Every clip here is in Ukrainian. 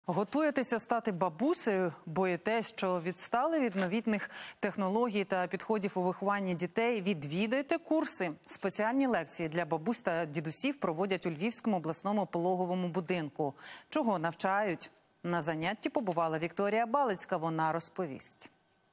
Готуєтеся стати бабусею? Боїтесь, що відстали від новітніх технологій та підходів у вихованні дітей? Відвідайте курси. Спеціальні лекції для бабусь та дідусів проводять у Львівському обласному пологовому будинку. Чого навчають? На занятті побувала Вікторія Балицька, вона розповість.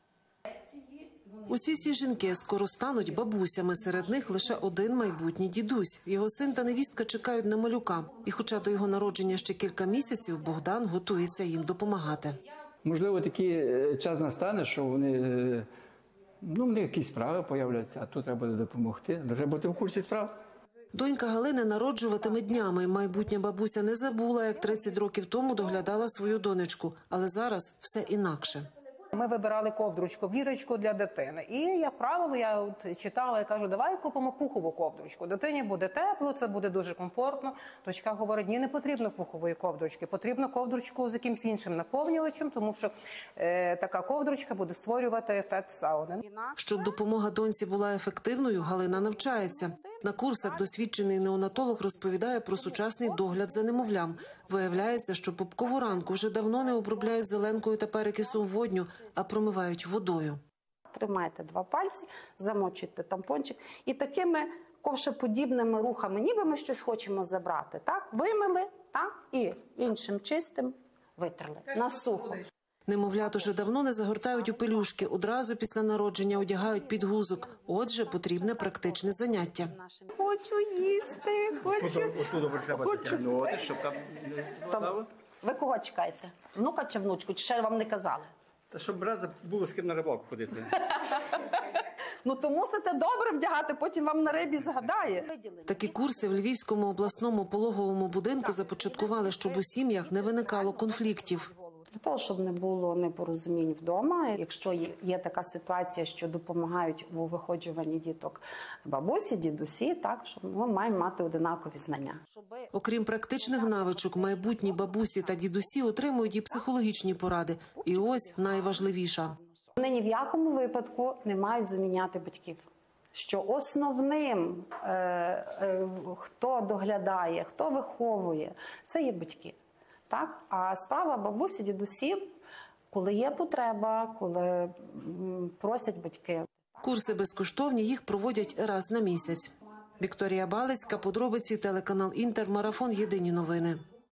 Усі ці жінки скоро стануть бабусями, серед них лише один майбутній дідусь. Його син та невістка чекають на малюка. І хоча до його народження ще кілька місяців, Богдан готується їм допомагати. Можливо, такий час настане, що вони якісь справи появляться, а тут треба буде допомогти. Треба бути в курсі справ. Донька Галини народжуватиме днями. Майбутня бабуся не забула, як 30 років тому доглядала свою донечку. Але зараз все інакше. Ми вибирали ковдручку в ліжечку для дитини. І, як правило, я читала і кажу, давай купимо пухову ковдручку. Дитині буде тепло, це буде дуже комфортно. Дочка говорить, ні, не потрібно пухової ковдручки, потрібно ковдручку з якимось іншим наповнювачем, тому що така ковдручка буде створювати ефект сауни. Щоб допомога доньці була ефективною, Галина навчається. На курсах досвідчений неонатолог розповідає про сучасний догляд за немовлям. Виявляється, що пупкову ранку вже давно не обробляють зеленкою та перекисом водню, а промивають водою. Тримаєте два пальці, замочуєте тампончик і такими ковшеподібними рухами, ніби ми щось хочемо забрати. Так? Вимили, так? І іншим чистим витерли на сухо. Немовлят уже давно не загортають у пелюшки, одразу після народження одягають підгузок. Отже, потрібне практичне заняття. Хочу їсти, хочу. Ви кого чекаєте? Внука чи внучку? Чи ще вам не казали? Та щоб раз було з ким на рибалку ходити. То мусите добре вдягати, потім вам на рибі згадає. Такі курси в Львівському обласному пологовому будинку започаткували, щоб у сім'ях не виникало конфліктів. Для того, щоб не було непорозумінь вдома, якщо є така ситуація, що допомагають у виходжуванні діток бабусі, дідусі, так, що ми маємо мати однакові знання. Окрім практичних навичок, майбутні бабусі та дідусі отримують і психологічні поради. І ось найважливіша. Вони ні в якому випадку не мають заміняти батьків. Що основним, хто доглядає, хто виховує, це є батьки. Так? А справа бабусі, дідусів, коли є потреба, коли просять батьки. Курси безкоштовні, їх проводять раз на місяць. Вікторія Балицька, подробиці, телеканал Інтер, марафон «Єдині новини».